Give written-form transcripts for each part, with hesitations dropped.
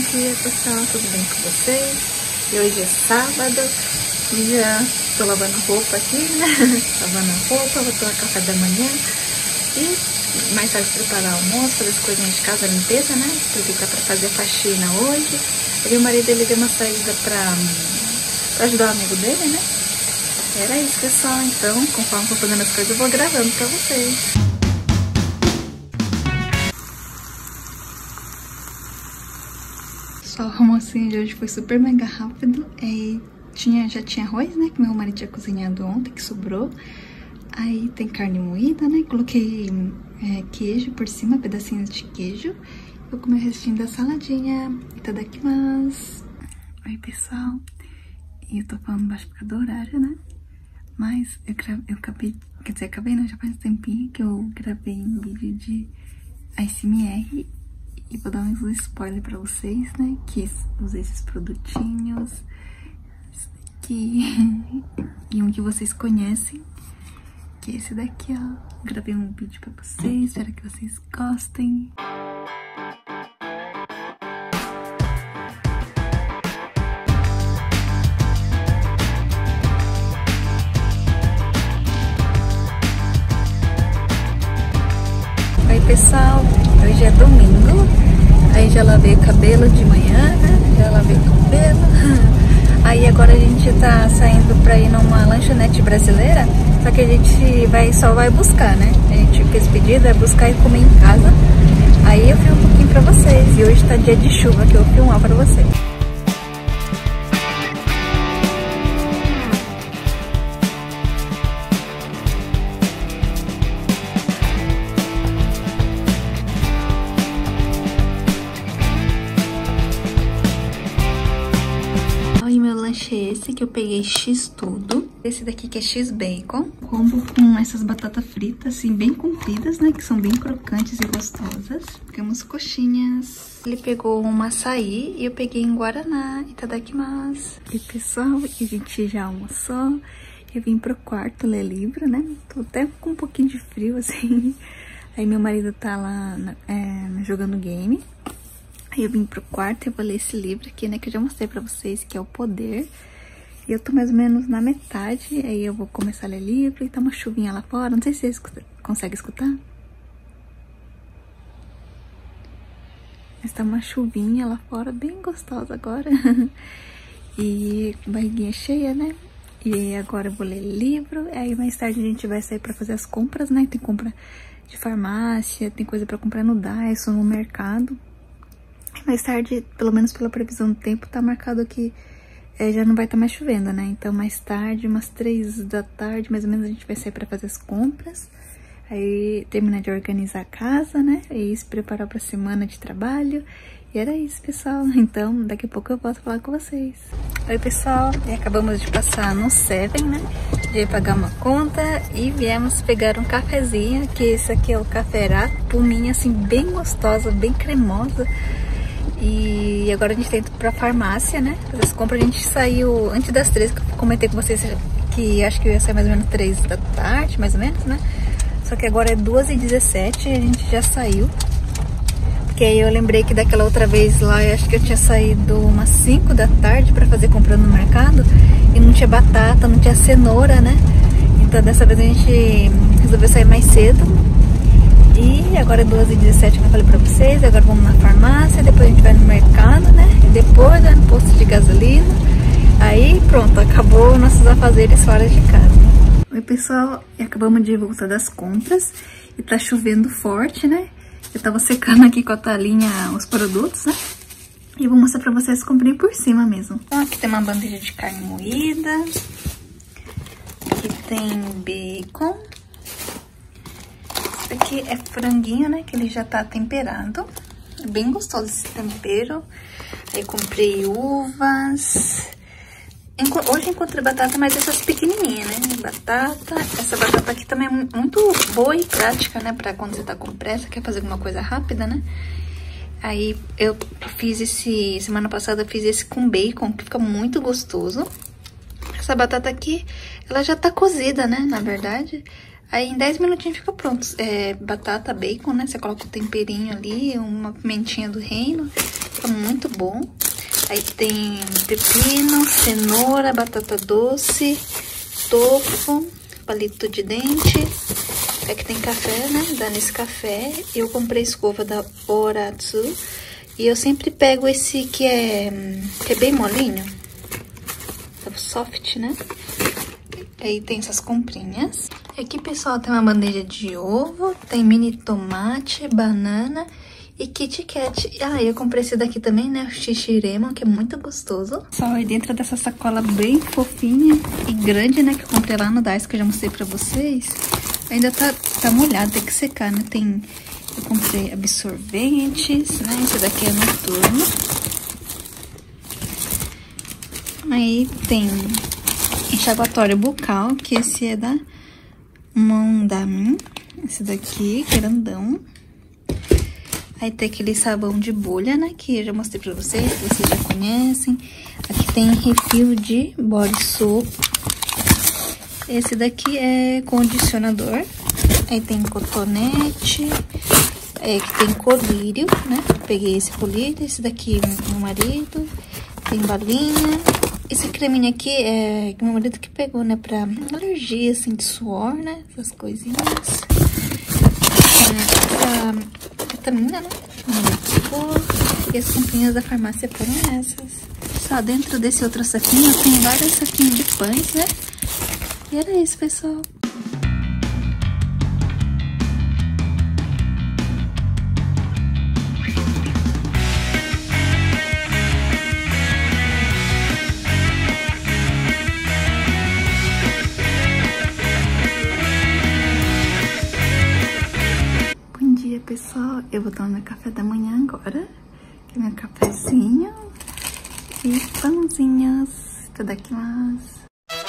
dia, pessoal, tudo bem com vocês? E hoje é sábado e já tô lavando roupa aqui, né? Lavando a roupa, vou tomar café da manhã e mais tarde preparar almoço, fazer as coisinhas de casa, limpeza, né? Aproveitar pra fazer faxina hoje. Aí o marido dele deu uma saída pra ajudar o amigo dele, né? Era isso, pessoal. Então, conforme eu vou fazendo as coisas, eu vou gravando pra vocês. Só o almocinho de hoje foi super mega rápido. Já tinha arroz, né? Que meu marido tinha cozinhado ontem, que sobrou. Aí tem carne moída, né? Coloquei queijo por cima, pedacinhos de queijo. Eu comi o restinho da saladinha. Itadakimasu. Oi, pessoal. E eu tô falando baixo por causa do horário, né? Mas eu acabei não, já faz um tempinho que eu gravei um vídeo de ASMR. E vou dar uns spoiler pra vocês, né? Que usei esses produtinhos. E um que vocês conhecem. Que é esse daqui, ó. Gravei um vídeo pra vocês. Espero que vocês gostem. Oi, pessoal. Hoje é domingo. Aí já lavei o cabelo de manhã, né? Já lavei o cabelo. Aí agora a gente tá saindo pra ir numa lanchonete brasileira. Só que a gente só vai buscar, né? A gente fez pedido, vai buscar e comer em casa. Aí eu filmo um pouquinho pra vocês. E hoje tá dia de chuva, que eu vou filmar pra vocês. Esse que eu peguei X-tudo. Esse daqui que é X-bacon. Combo com essas batatas fritas, assim, bem compridas, né? Que são bem crocantes e gostosas. Pegamos coxinhas. Ele pegou um açaí e eu peguei em guaraná. Itadakimasu. E pessoal, a gente já almoçou. Eu vim pro quarto ler livro, né? Tô até com um pouquinho de frio, assim. Aí meu marido tá lá jogando game. Aí eu vim pro quarto e eu vou ler esse livro aqui, né, que eu já mostrei pra vocês, que é O Poder. E eu tô mais ou menos na metade, aí eu vou começar a ler livro e tá uma chuvinha lá fora. Não sei se vocês conseguem escutar. Mas tá uma chuvinha lá fora, bem gostosa agora. E barriguinha cheia, né? E agora eu vou ler livro, aí mais tarde a gente vai sair pra fazer as compras, né? Tem compra de farmácia, tem coisa pra comprar no Daiso, no mercado. Mais tarde, pelo menos pela previsão do tempo, tá marcado que já não vai estar mais chovendo, né? Então, mais tarde, umas 3 da tarde, mais ou menos, a gente vai sair pra fazer as compras. Aí, terminar de organizar a casa, né? E se preparar pra semana de trabalho. E era isso, pessoal. Então, daqui a pouco eu volto falar com vocês. Oi, pessoal. E acabamos de passar no Seven, né? De pagar uma conta e viemos pegar um cafezinho, que esse aqui é o café puminha, assim, bem gostosa, bem cremosa. E agora a gente tá indo pra farmácia, né? Fazer as compras. A gente saiu antes das 3, que eu comentei com vocês que acho que eu ia sair mais ou menos 3 da tarde, mais ou menos, né? Só que agora é 2h17 e a gente já saiu. Porque aí eu lembrei que daquela outra vez lá, eu acho que eu tinha saído umas 5 da tarde pra fazer compra no mercado. E não tinha batata, não tinha cenoura, né? Então dessa vez a gente resolveu sair mais cedo. E agora é 2h17, que eu falei pra vocês. Agora vamos na farmácia, depois a gente vai no mercado, né? E depois vai no posto de gasolina. Aí pronto, acabou nossos afazeres fora de casa. Oi, pessoal, e acabamos de voltar das compras. E tá chovendo forte, né? Eu tava secando aqui com a talinha os produtos, né? E eu vou mostrar pra vocês comprei por cima mesmo. Então aqui tem uma bandeja de carne moída. Aqui tem bacon. Esse aqui é franguinho, né? Que ele já tá temperado. É bem gostoso esse tempero. Aí comprei uvas. Hoje encontrei batata, mas essas pequenininhas, né? Batata. Essa batata aqui também é muito boa e prática, né? Pra quando você tá com pressa, quer fazer alguma coisa rápida, né? Aí eu fiz semana passada eu fiz esse com bacon, que fica muito gostoso. Essa batata aqui, ela já tá cozida, né? Na verdade. Aí em 10 minutinhos fica pronto. Batata, bacon, né? Você coloca o temperinho ali, uma pimentinha do reino. tá muito bom. Aí tem pepino, cenoura, batata doce, tofu, palito de dente. Aqui tem café, né? Dá nesse café. Eu comprei escova da Oratsu. E eu sempre pego esse que é bem molinho. Soft, né? Aí tem essas comprinhas. Aqui, pessoal, tem uma bandeja de ovo. Tem mini tomate, banana e Kit Kat. Ah, eu comprei esse daqui também, né? O Shishiremon, que é muito gostoso. Só dentro dessa sacola bem fofinha e grande, né? Que eu comprei lá no Dais, que eu já mostrei pra vocês. Ainda tá molhado, tem que secar, né? Eu comprei absorventes, né? Esse daqui é noturno. Aí tem enxaguatório bucal, que esse é da Mondamin. Esse daqui, grandão. Aí tem aquele sabão de bolha, né? Que eu já mostrei pra vocês, que vocês já conhecem. Aqui tem refil de body soap. Esse daqui é condicionador. Aí tem cotonete. Aqui tem colírio, né? Peguei esse colírio. Esse daqui, meu marido. Tem balinha. Esse creminho aqui é meu marido que pegou, né? Pra alergia, assim, de suor, né? Essas coisinhas. Essa vitamina, né? E as comprinhas da farmácia foram essas. Só dentro desse outro saquinho tem vários saquinhos de pães, né? E era isso, pessoal. Pessoal, eu vou tomar meu café da manhã agora, que é meu cafezinho e pãozinhos, itadakimasu.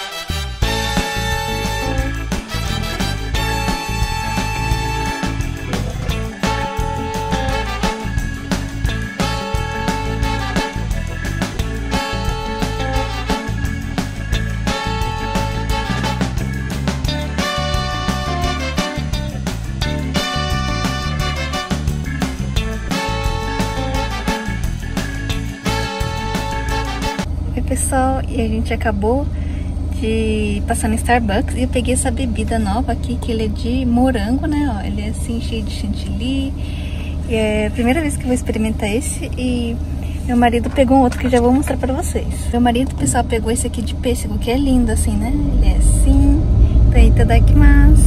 Pessoal, e a gente acabou de passar no Starbucks e eu peguei essa bebida nova aqui, que ele é de morango, né, ó, ele é assim cheio de chantilly, e é a primeira vez que eu vou experimentar esse, e meu marido pegou um outro que eu já vou mostrar pra vocês. Meu marido, pessoal, pegou esse aqui de pêssego, que é lindo assim, né, ele é assim, então itadakimasu.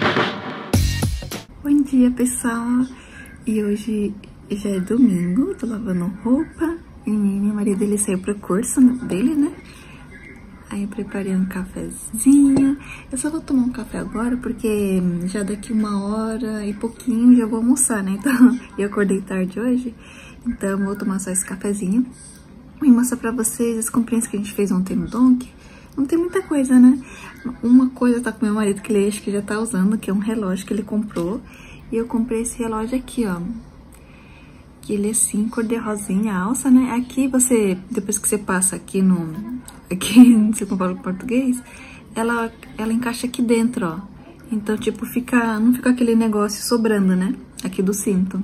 Bom dia, pessoal, e hoje já é domingo, tô lavando roupa. E meu marido, ele saiu pro curso dele, né? Aí eu preparei um cafezinho. Eu só vou tomar um café agora, porque já daqui 1h e pouquinho já vou almoçar, né? Então, eu acordei tarde hoje, então eu vou tomar só esse cafezinho. E mostrar pra vocês as comprinhas que a gente fez ontem no Donk. Não tem muita coisa, né? Uma coisa tá com meu marido, que ele acho que já tá usando, que é um relógio que ele comprou. E eu comprei esse relógio aqui, ó. Que ele é assim, cor de rosinha, alça, né? Aqui você, depois que você passa aqui você compara o português, ela encaixa aqui dentro, ó. Então, tipo, não fica aquele negócio sobrando, né? Aqui do cinto.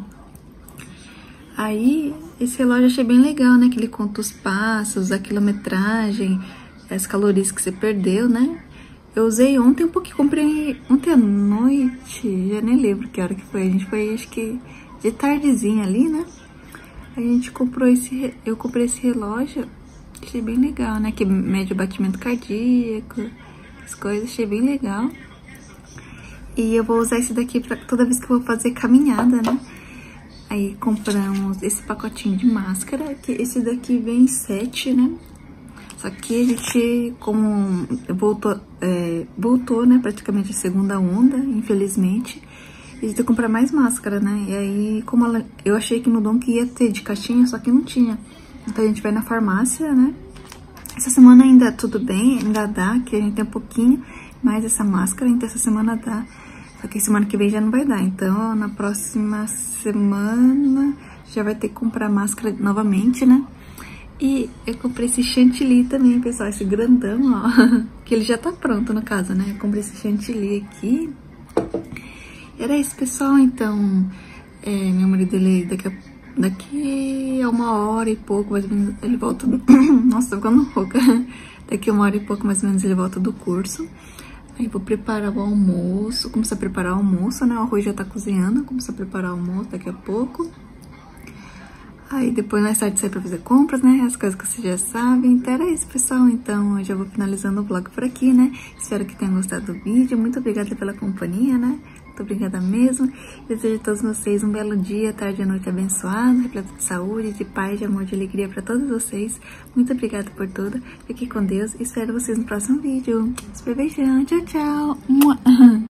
Aí, esse relógio eu achei bem legal, né? Que ele conta os passos, a quilometragem, as calorias que você perdeu, né? Eu usei ontem um pouquinho, comprei ontem à noite, já nem lembro que hora que foi. A gente foi, acho que de tardezinha ali, né? A gente comprou eu comprei esse relógio, achei bem legal, né? Que mede o batimento cardíaco, as coisas, achei bem legal. E eu vou usar esse daqui pra toda vez que eu vou fazer caminhada, né? Aí compramos esse pacotinho de máscara, que esse daqui vem 7, né? Só que a gente, como voltou, né? Praticamente a segunda onda, infelizmente. A gente tem que comprar mais máscara, né? E aí, eu achei que no Donk ia ter de caixinha, só que não tinha. Então a gente vai na farmácia, né? Essa semana ainda tudo bem, ainda dá, que a gente tem um pouquinho mais essa máscara, então essa semana dá. Só que semana que vem já não vai dar. Então, na próxima semana já vai ter que comprar máscara novamente, né? E eu comprei esse chantilly também, pessoal, esse grandão, ó. Que ele já tá pronto, no caso, né? Eu comprei esse chantilly aqui. Era isso, pessoal, então, meu marido, ele daqui a Daqui a 1h e pouco, mais ou menos, ele volta... Nossa, tô ficando rouca. Daqui a 1h e pouco, mais ou menos, ele volta do curso. Aí vou preparar o almoço, começar a preparar o almoço, né? O arroz já tá cozinhando, começar a preparar o almoço daqui a pouco. Aí depois mais tarde sair pra fazer compras, né? As coisas que vocês já sabem. Então era isso, pessoal. Então eu já vou finalizando o vlog por aqui, né? Espero que tenham gostado do vídeo. Muito obrigada pela companhia, né? Muito obrigada mesmo. Desejo a todos vocês um belo dia, tarde e noite abençoado, repleto de saúde, de paz, de amor, de alegria pra todos vocês. Muito obrigada por tudo. Fiquem com Deus e espero vocês no próximo vídeo. Super beijão. Tchau, tchau.